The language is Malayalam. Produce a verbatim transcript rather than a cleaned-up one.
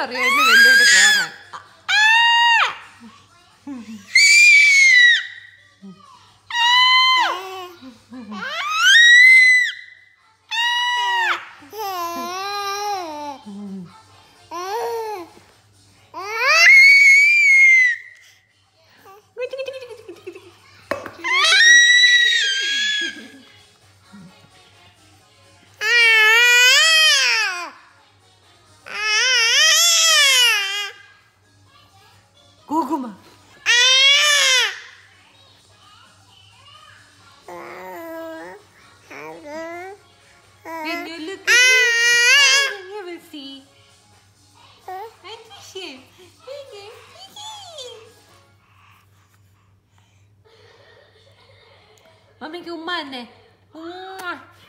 അറിയാം എന്നെ വലിയോട്ട് കയറാൻ. Guguma. When you look at me, you will see. I kiss you. Mami, que humana.